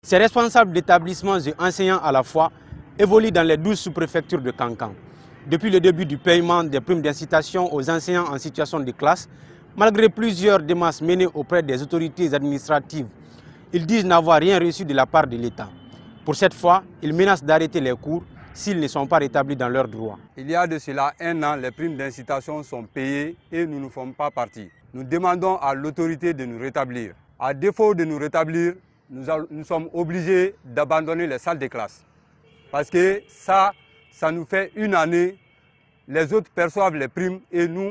Ces responsables d'établissements et enseignants à la fois évoluent dans les 12 sous-préfectures de Kankan. Depuis le début du paiement des primes d'incitation aux enseignants en situation de classe, malgré plusieurs démarches menées auprès des autorités administratives, ils disent n'avoir rien reçu de la part de l'État. Pour cette fois, ils menacent d'arrêter les cours s'ils ne sont pas rétablis dans leurs droits. Il y a de cela 1 an, les primes d'incitation sont payées et nous ne sommes pas partis. Nous demandons à l'autorité de nous rétablir. À défaut de nous rétablir, nous sommes obligés d'abandonner les salles de classe. Parce que ça nous fait 1 année, les autres perçoivent les primes et nous,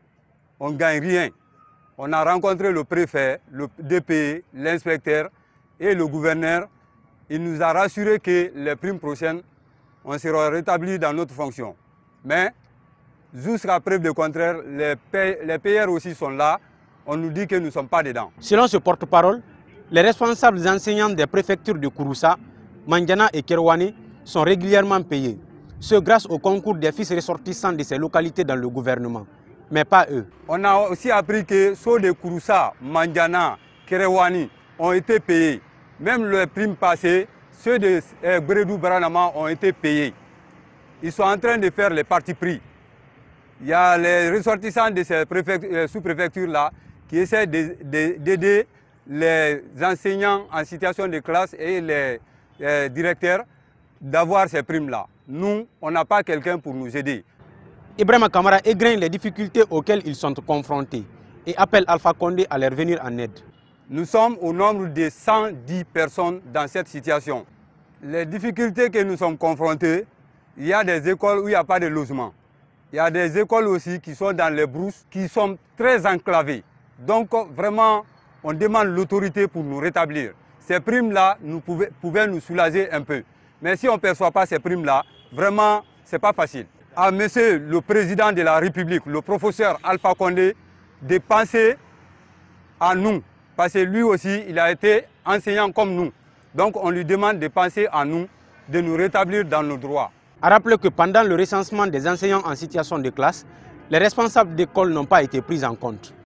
on ne gagne rien. On a rencontré le préfet, le DPE, l'inspecteur et le gouverneur. Il nous a rassuré que les primes prochaines, on sera rétabli dans notre fonction. Mais jusqu'à preuve du contraire, les payeurs aussi sont là. On nous dit que nous ne sommes pas dedans. Selon ce porte-parole, les responsables enseignants des préfectures de Kouroussa, Mandiana et Kerouani sont régulièrement payés. Ce grâce au concours des fils ressortissants de ces localités dans le gouvernement. Mais pas eux. On a aussi appris que ceux de Kouroussa, Mandiana, Kerouani ont été payés. Même les primes passées, ceux de Bredou Branama ont été payés. Ils sont en train de faire les partis pris. Il y a les ressortissants de ces sous-préfectures-là qui essaient d'aider les enseignants en situation de classe et les directeurs d'avoir ces primes-là. Nous, on n'a pas quelqu'un pour nous aider. Ibrahima Kamara égrène les difficultés auxquelles ils sont confrontés et appelle Alpha Condé à leur venir en aide. Nous sommes au nombre de 110 personnes dans cette situation. Les difficultés que nous sommes confrontés, il y a des écoles où il n'y a pas de logement. Il y a des écoles aussi qui sont dans les brousses, qui sont très enclavées. Donc vraiment, on demande l'autorité pour nous rétablir. Ces primes-là pouvaient nous soulager un peu. Mais si on ne perçoit pas ces primes-là, vraiment, ce n'est pas facile. À monsieur le président de la République, le professeur Alpha Condé, de penser à nous. Parce que lui aussi, il a été enseignant comme nous. Donc on lui demande de penser à nous, de nous rétablir dans nos droits. À rappeler que pendant le recensement des enseignants en situation de classe, les responsables d'école n'ont pas été pris en compte.